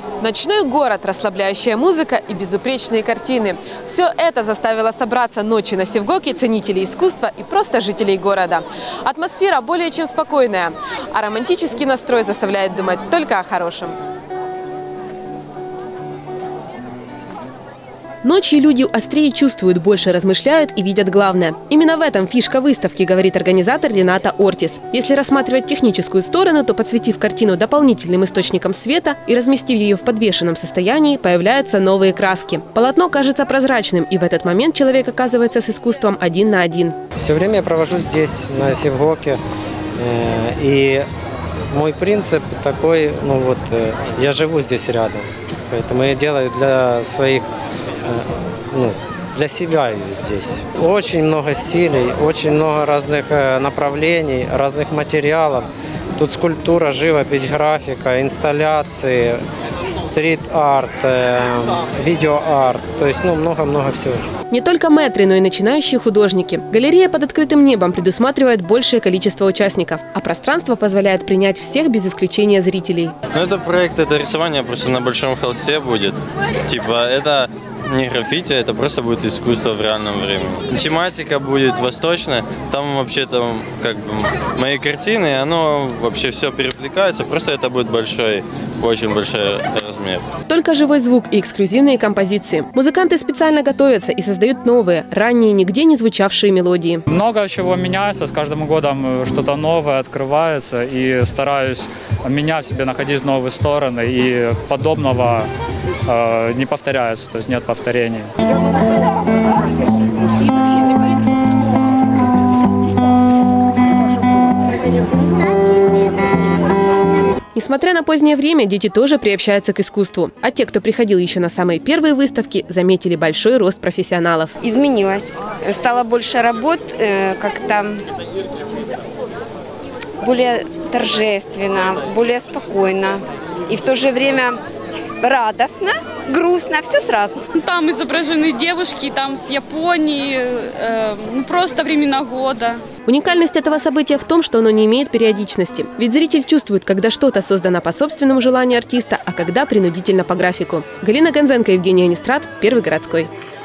Ночной город, расслабляющая музыка и безупречные картины. Все это заставило собраться ночью на Севгоке ценителей искусства и просто жителей города. Атмосфера более чем спокойная, а романтический настрой заставляет думать только о хорошем. Ночью люди острее чувствуют, больше размышляют и видят главное. Именно в этом фишка выставки, говорит организатор Рената Ортис. Если рассматривать техническую сторону, то, подсветив картину дополнительным источником света и разместив ее в подвешенном состоянии, появляются новые краски. Полотно кажется прозрачным, и в этот момент человек оказывается с искусством один на один. Все время я провожу здесь, на Севгоке, и мой принцип такой, я живу здесь рядом, поэтому я делаю для своих, для себя ее здесь. Очень много стилей, очень много разных направлений, разных материалов. Тут скульптура, живопись, графика, инсталляции, стрит-арт, видео-арт. То есть, много-много всего. Не только мэтры, но и начинающие художники. Галерея под открытым небом предусматривает большее количество участников, а пространство позволяет принять всех без исключения зрителей. Это проект, это рисование просто на большом холсте будет. Это не граффити, это просто будет искусство в реальном времени. Тематика будет восточная, там вообще мои картины, и оно вообще все перекликается, просто это будет очень большой размер. Только живой звук и эксклюзивные композиции. Музыканты специально готовятся и создают новые, ранее нигде не звучавшие мелодии. Много чего меняется, с каждым годом что-то новое открывается, и стараюсь меня в себе находить новые стороны, и подобного не повторяется, то есть нет повторений. Несмотря на позднее время, дети тоже приобщаются к искусству. А те, кто приходил еще на самые первые выставки, заметили большой рост профессионалов. Изменилось. Стало больше работ, как-то более торжественно, более спокойно. И в то же время радостно, грустно, все сразу. Там изображены девушки, там с Японии, просто времена года. Уникальность этого события в том, что оно не имеет периодичности. Ведь зритель чувствует, когда что-то создано по собственному желанию артиста, а когда принудительно по графику. Галина Гонзенко, Евгений Анистрат, Первый городской.